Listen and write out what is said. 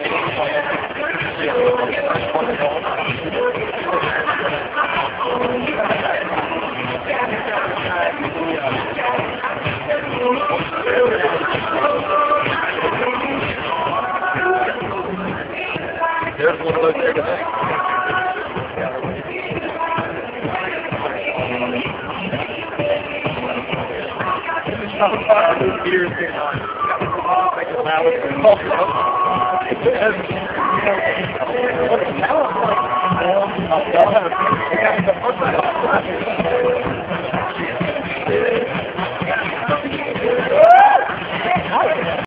There's one of those there today. Peter's getting on. Make it loud.